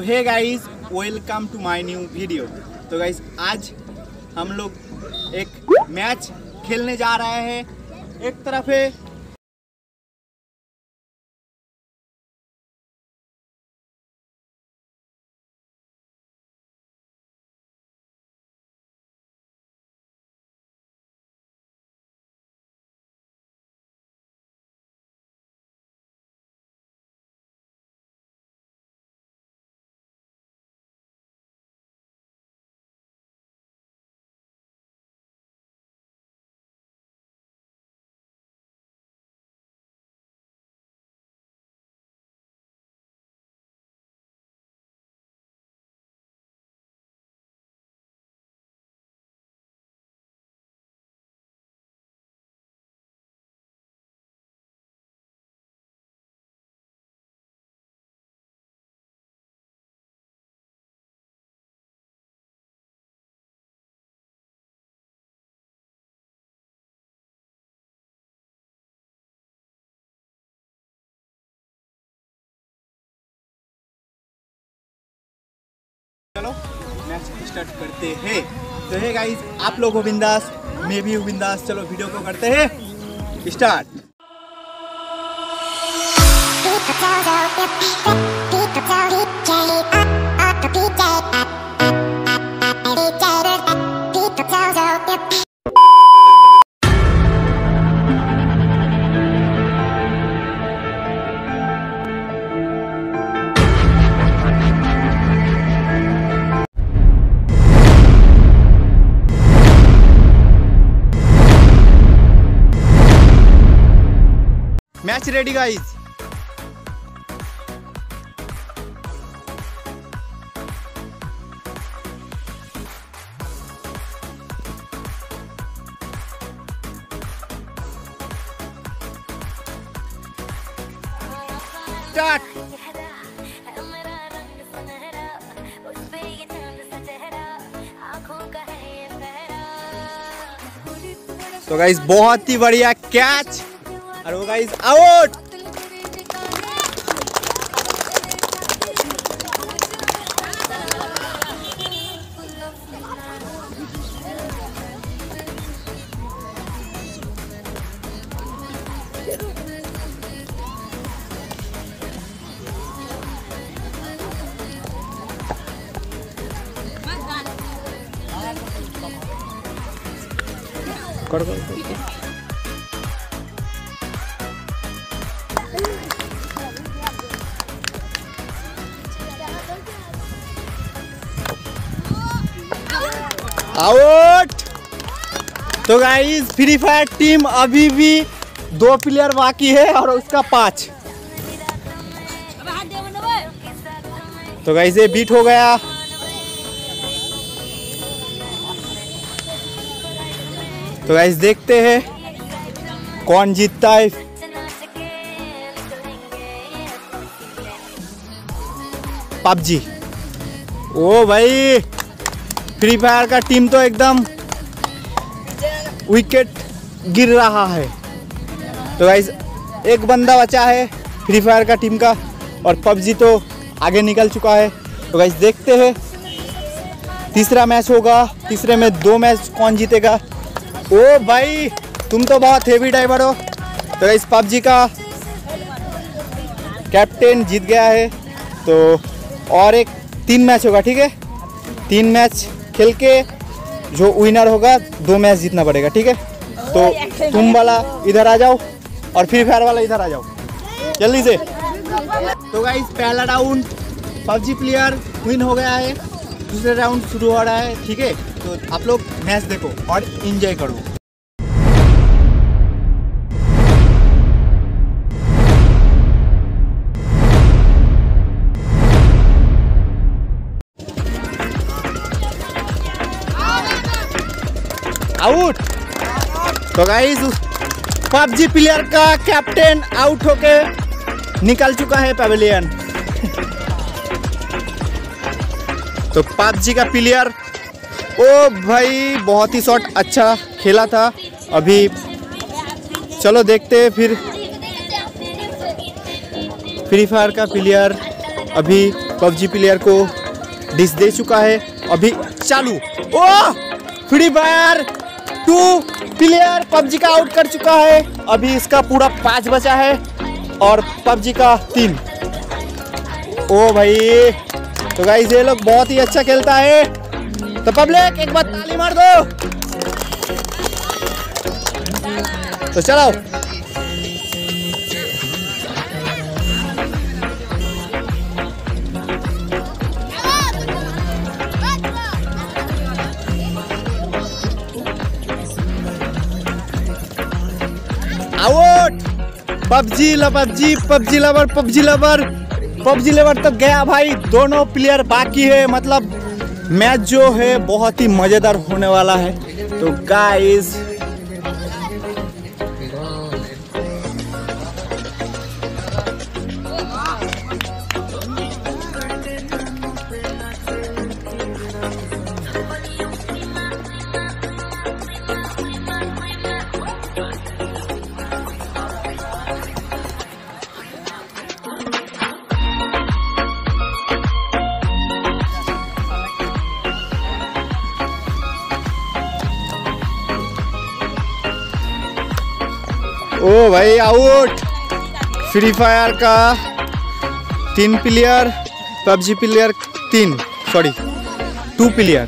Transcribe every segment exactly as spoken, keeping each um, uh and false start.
Hey guys, welcome to my new video. तो guys आज हम लोग एक मैच खेलने जा रहे हैं। एक तरफ है चलो मैच स्टार्ट करते हैं। तो है गाइस, आप लोग हो बिंदास, मैं भी हूँ बिंदास। चलो वीडियो को करते हैं start. Match ready guys. Start. तो गाइस बहुत ही बढ़िया कैच और वो गाइस आउट। कर कर आउट। तो गाइस फ्री फायर टीम अभी भी दो प्लेयर बाकी है और उसका पांच। तो गाइस ये बीट हो गया। तो गाइस देखते हैं कौन जीतता है। पबजी। ओ भाई, फ्री फायर का टीम तो एकदम विकेट गिर रहा है। तो गाइस एक बंदा बचा है फ्री फायर का टीम का और पबजी तो आगे निकल चुका है। तो गाइस देखते हैं तीसरा मैच होगा। तीसरे में दो मैच कौन जीतेगा। ओ भाई तुम तो बहुत हेवी ड्राइवर हो। तो गाइस पबजी का कैप्टन जीत गया है। तो और एक तीन मैच होगा, ठीक है। तीन मैच खेल के जो विनर होगा दो मैच जीतना पड़ेगा, ठीक है। तो तुम वाला इधर आ जाओ और फ्री फायर वाला इधर आ जाओ जल्दी से। तो गाइस पहला राउंड पबजी प्लेयर विन हो गया है। दूसरा राउंड शुरू हो रहा है, ठीक है। तो आप लोग मैच देखो और एंजॉय करो। आउट। तो गाइस पबजी प्लेयर का कैप्टन आउट होके निकल चुका है पवेलियन। तो पबजी का प्लेयर, ओ भाई बहुत ही शॉट अच्छा खेला था। अभी चलो देखते हैं फिर फ्री फायर का प्लेयर अभी पबजी प्लेयर को डिस दे चुका है। अभी चालू। ओह, free fire two player PUBG का आउट कर चुका है। अभी इसका पूरा पाँच बचा है और पबजी का तीन। ओ भाई, तो गाइस ये लोग बहुत ही अच्छा खेलता है। तो पब्लिक एक बार ताली मार दो। तो चलो, आउट। पबजी ल PUBG PUBG lover PUBG lover PUBG lover तक गया भाई। दोनों प्लेयर बाकी है। मतलब मैच जो है बहुत ही मजेदार होने वाला है। तो गाइस ओ भाई आउट। फ्री फायर का तीन प्लेयर, पबजी प्लेयर तीन, सॉरी टू प्लेयर।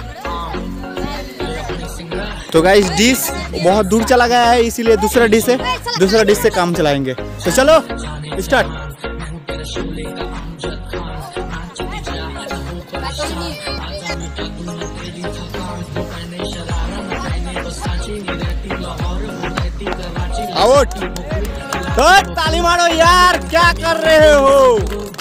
तो गाइस डिश बहुत दूर चला गया है, इसीलिए दूसरा डिश है, दूसरा डिश से काम चलाएंगे। तो चलो स्टार्ट। आउट। तो ताली मारो यार, क्या कर रहे हो।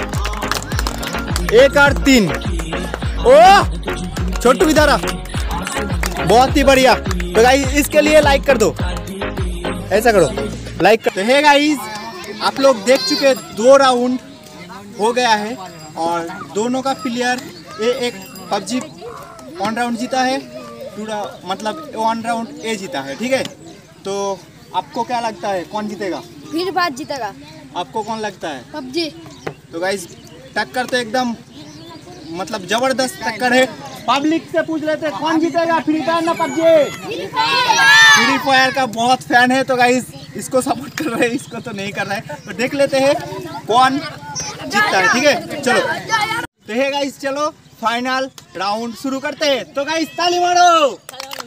एक और तीन। ओह, छोटू इधर आ। बहुत ही बढ़िया। तो गाइस इसके लिए लाइक कर दो, ऐसा करो, लाइक कर। तो है गाइस, आप लोग देख चुके दो राउंड हो गया है और दोनों का प्लेयर ए एक पबजी वन राउंड जीता है, टू मतलब वन राउंड ए जीता है। ठीक है, तो आपको क्या लगता है कौन जीतेगा? फिर बात जीतेगा। आपको कौन लगता है? पबजी। तो गाइस टक्कर तो एकदम मतलब जबरदस्त टक्कर है। पब्लिक से पूछ लेते हैं कौन जीतेगा, फ्री फायर ना पबजी? फ्री फायर का बहुत फैन है। तो गाइस इसको सपोर्ट कर रहे हैं, इसको तो नहीं कर रहा है। तो देख लेते हैं कौन जीतता है। ठीक है, चलो। तो है गाइस, चलो फाइनल राउंड शुरू करते हैं। तो गाइस ताली मारो।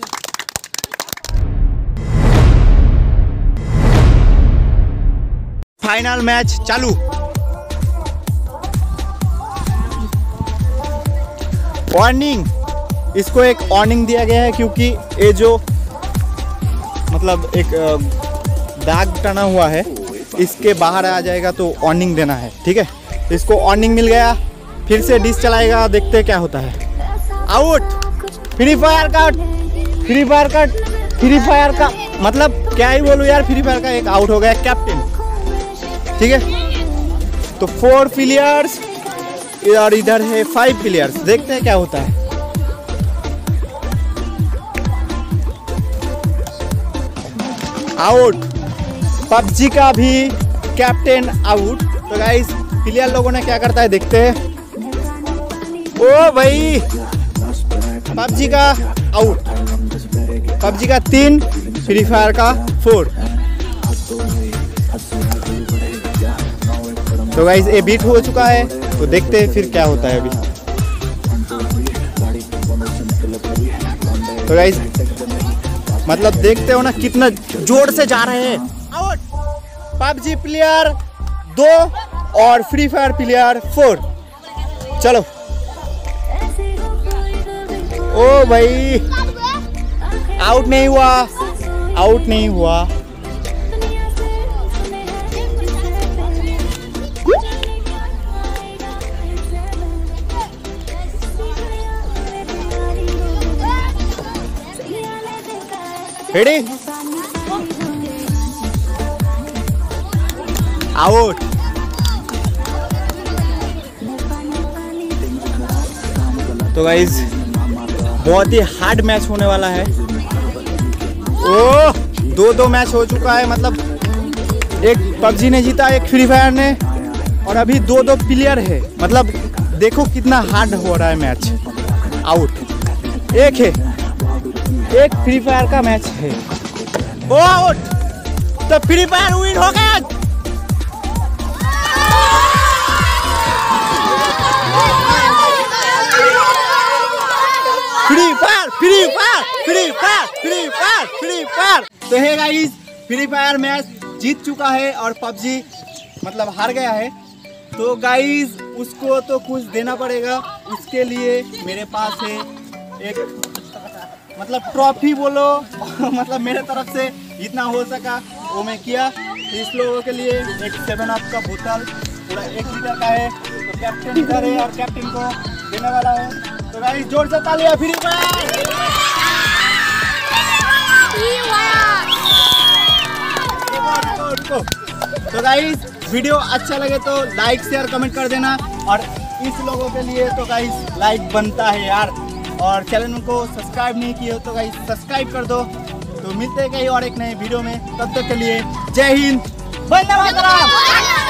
फाइनल मैच चालू। वार्निंग, इसको एक वार्निंग दिया गया है क्योंकि ये जो मतलब एक दाग टना हुआ है इसके बाहर आ जाएगा, तो वार्निंग देना है। ठीक है, तो इसको वार्निंग मिल गया। फिर से डिश चलाएगा, देखते हैं क्या होता है। आउट। फ्री फायर का फ्री फायर का फ्री फायर का मतलब क्या ही बोलूं यार, फ्री फायर का एक आउट हो गया कैप्टन। ठीक है, तो फोर प्लेयर्स और इधर है फाइव प्लेयर्स। देखते हैं क्या होता है। आउट। पबजी का भी कैप्टन आउट। तो गाइस प्लेयर लोगों ने क्या करता है देखते हैं। ओ भाई, पबजी का आउट। पबजी का तीन, फ्री फायर का फोर। तो गाइस ये बीट हो चुका है, तो देखते हैं फिर क्या होता है अभी। तो गाइस मतलब देखते हो ना कितना जोर से जा रहे हैं। आउट। पबजी प्लेयर दो और फ्री फायर प्लेयर फोर। चलो। ओ भाई, आउट नहीं हुआ, आउट नहीं हुआ। रेडी? आउट। तो गाइज बहुत ही हार्ड मैच होने वाला है। ओह, दो दो मैच हो चुका है। मतलब एक पबजी ने जीता, एक फ्री फायर ने, और अभी दो दो प्लेयर है। मतलब देखो कितना हार्ड हो रहा है मैच। आउट एक है, एक फ्री फायर का मैच है, वो आउट, तो फ्री फायर विन हो गया। Free fire free fire free fire free fire free fire. तो है गाइस, फ्री फायर मैच जीत चुका है और पबजी मतलब हार गया है। तो गाइस उसको तो कुछ देना पड़ेगा, उसके लिए मेरे पास है एक मतलब ट्रॉफी बोलो मतलब मेरे तरफ से जितना हो सका वो मैं किया। इस लोगों के लिए एक सेवन अप का बोतल पूरा एक लीटर का है, तो कैप्टन इधर है और कैप्टन को देने वाला है। तो गाइस जोर से तालियां फ्री फायर। तो गाइस वीडियो अच्छा लगे तो लाइक शेयर कमेंट कर देना, और इस लोगों के लिए तो गाइस लाइक बनता है यार, और चैनल को सब्सक्राइब नहीं किए हो तो गाइस सब्सक्राइब कर दो। तो मिलते हैं कहीं और एक नए वीडियो में, तब तक के लिए जय हिंद, वंदे मातरम।